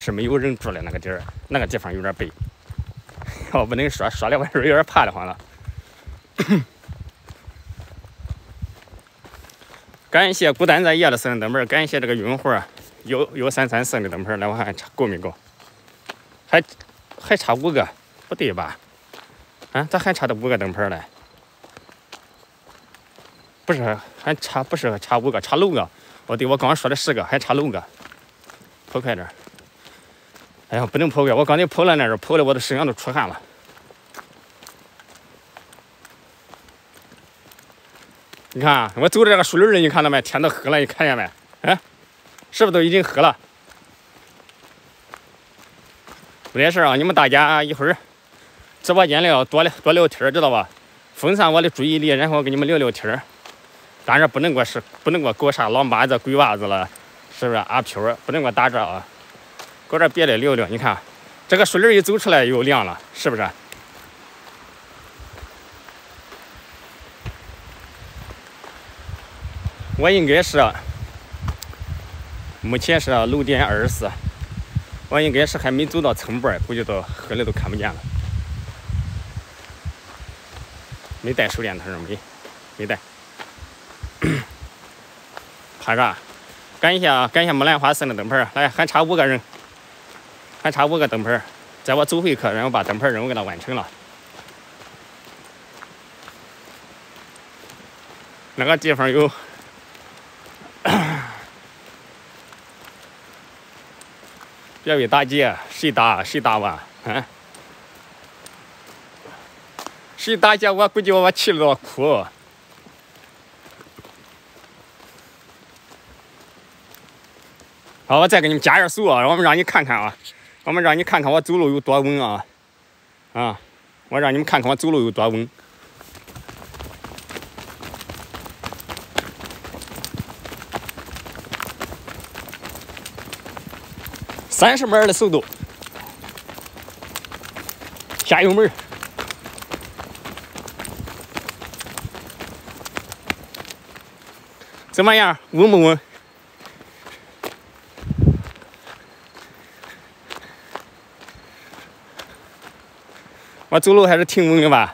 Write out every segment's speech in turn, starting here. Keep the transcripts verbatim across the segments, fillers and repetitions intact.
是没有人住的那个地儿，那个地方有点背。我不能说，说的我是有点怕的慌了。感谢孤单在夜的送的灯牌，感谢这个用户幺幺三三送的灯牌，来我看够没够？还还差五个，不对吧？啊，咋还差的五个灯牌嘞？不是，还差不是差五个，差六个。哦，对，我刚刚说的十个，还差六个。跑快点！哎呀，不能跑快，我刚才跑了那儿，跑的我的身上都出汗了。你看，我走的这个树林里，你看到没？天都黑了，你看见没？哎，是不是都已经黑了？没得事啊，你们大家一会儿直播间里要多多聊天，知道吧？分散我的注意力，然后跟你们聊聊天。当然不能给我是不能给我搞啥狼粑子、鬼娃子了，是不是？阿飘不能给我打这啊！搞点别的聊聊。你看，这个树林一走出来又亮了，是不是？我应该是目前是六点二十四，我应该是还没走到村边，估计到黑的都看不见了。没带手电筒没？没带。拍个，感谢感谢木兰花送的灯牌，来还差五个人，还差五个灯牌，在我走回去，然后把灯牌任务给它完成了。那个地方有，别为打劫，谁打谁打我，嗯，谁打劫我，估计我气得都要哭。好，我再给你们加点速啊！我们让你看看啊，我们让你看看我走路有多稳啊！啊，我让你们看看我走路有多稳。三十迈的速度，加油门！怎么样？稳不稳？我走路还是挺稳的吧？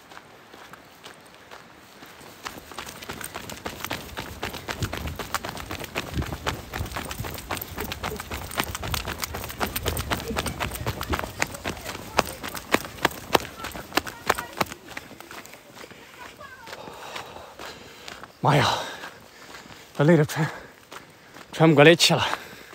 妈呀，我累得喘喘不过来气了。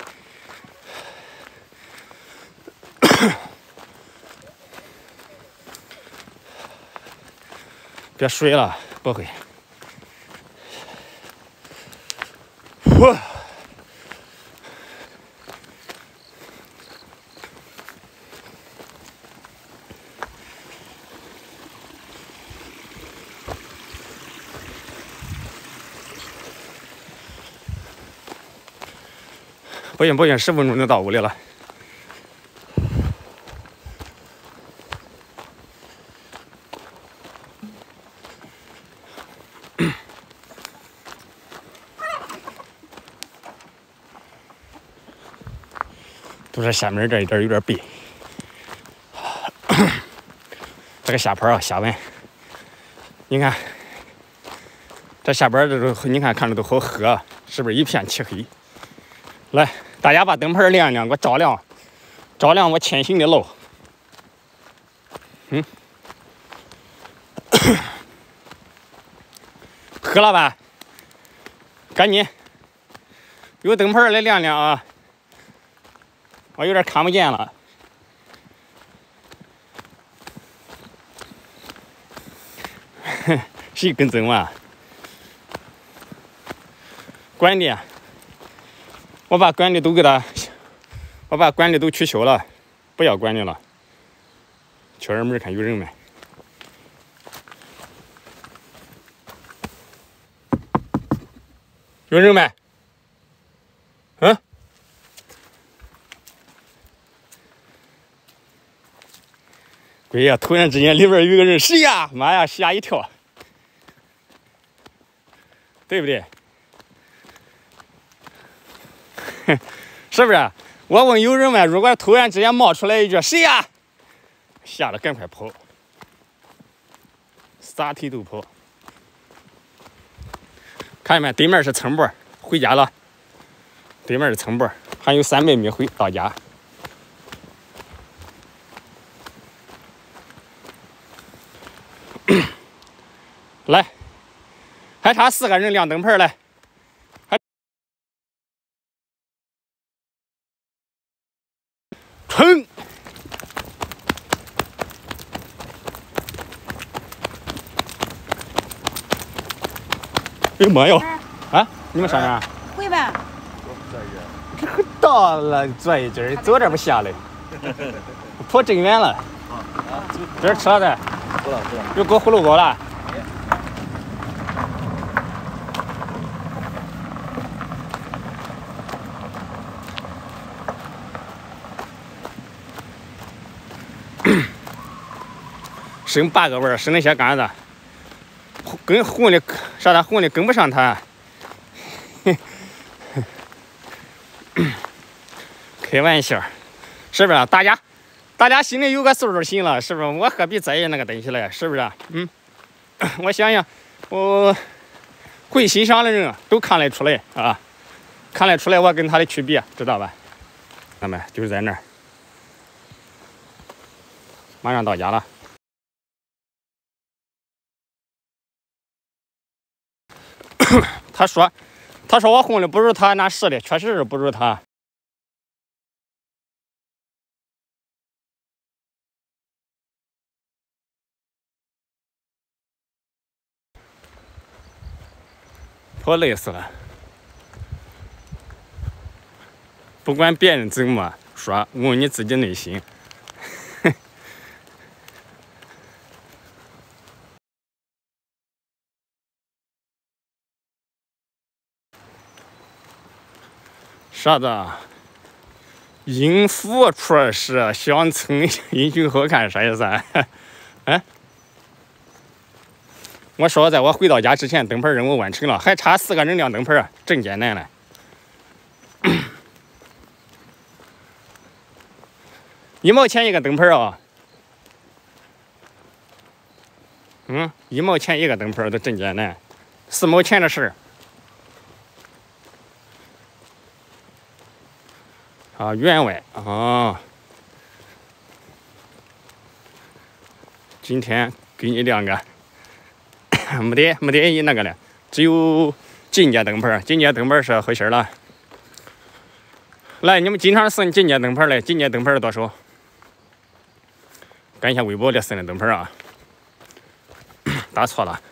别水了，不会。呼，不行不行，十分钟就到屋里了。都是下面这一点有点背，这个下坡啊下稳，你看这下边这都你看看着都好黑啊，是不是一片漆黑？来，大家把灯牌亮一亮，给我照亮，照亮我前行的路。嗯，黑了吧？赶紧有灯牌来亮亮啊！我有点看不见了。谁跟踪啊？管理，我把管理都给他，我把管理都取消了，不要管理了。敲人门看有人没？有人没？嗯？鬼呀！突然之间里边有个人，谁呀？妈呀，吓一跳，对不对？是不是？ 我问有人们，如果突然之间冒出来一句谁呀，吓得赶快跑，撒腿就跑。看见没？对面是村坡，回家了。对面是村坡，还有三百米回到家。来，还差四个人亮灯牌来。还冲！哎呀妈哟！啊，你们上哪？ 回吧。 可到了，坐一阵儿，走这不下来。跑真远了。这吃了的。有锅葫芦糕了。剩八个味儿，剩那些干子，跟混的啥的混的跟不上他。开玩笑，是不是？大家，大家心里有个数就行了，是不是？我何必在意那个东西嘞？是不是？嗯，我想想，我会欣赏的人都看得出来啊，看得出来我跟他的区别，知道吧？那么就是在那儿，马上到家了。他说：“他说我混的不如他，那是的，确实是不如他。”跑累死了，不管别人怎么说，问你自己内心。啥子？应付出是乡村英雄好汉啥意思啊？哎，我说在我回到家之前，灯牌任务完成了，还差四个人亮灯牌，真艰难了。一毛钱一个灯牌啊！嗯，一毛钱一个灯牌都真艰难，四毛钱的事儿。啊，员外啊，今天给你亮个，没得没得那个了，只有进阶灯牌，进阶灯牌是回事了。来，你们经常送进阶灯牌来，进阶灯牌是多少？感谢微博的送的灯牌啊，打错了，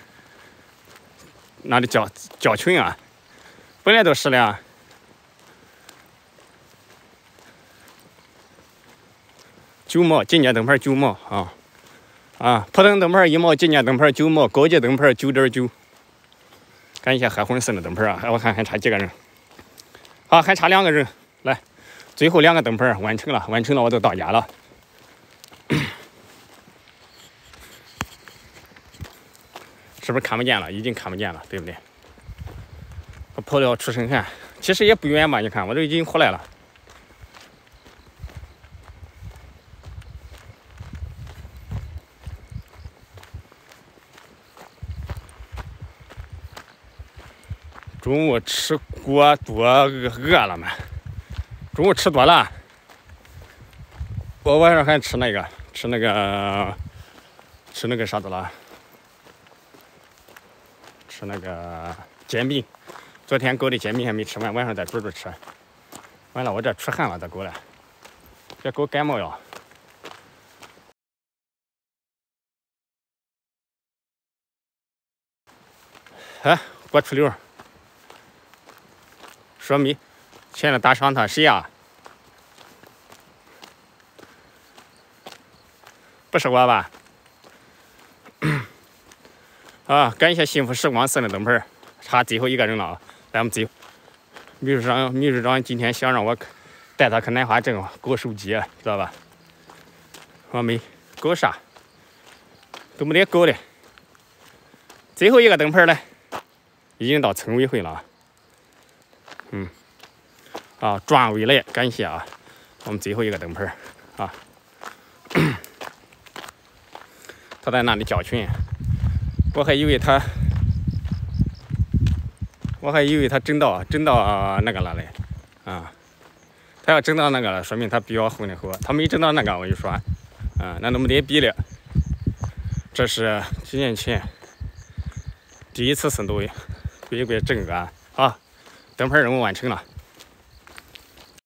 那里叫叫群啊，本来都是的。九毛，进阶灯牌九毛啊啊！普通灯牌一毛，进阶灯牌九毛，高级灯牌九点九。感谢黑红色的灯牌啊！我看还差几个人？好，还差两个人，来，最后两个灯牌完成了，完成了我就到家了。是不是看不见了？已经看不见了，对不对？我跑了出身汗，其实也不远吧？你看，我都已经回来了。中午吃过多饿了嘛？中午吃多了，我晚上还吃那个吃那个吃那个啥子了？吃那个煎饼，昨天搞的煎饼还没吃完，晚上再煮着吃。完了，我这出汗了，咋搞了？这狗感冒药。哎，给我出溜。说没，现在打赏他谁呀？不是我吧？啊，感谢幸福时光送的灯牌，差最后一个人了啊！来，我们走。秘书长，秘书长今天想让我带他去南华镇搞手机，知道吧？我没搞啥，都没得搞的。最后一个灯牌嘞，已经到村委会了。嗯， 啊，转位来，感谢啊！我们最后一个灯泡啊，他在那里叫群，我还以为他，我还以为他整到整到那个了嘞啊！他要整到那个了，说明他比较混得火。他没整到那个，我就说，啊，那都没得比了。这是几年前第一次深度归归正安啊，灯泡任务完成了。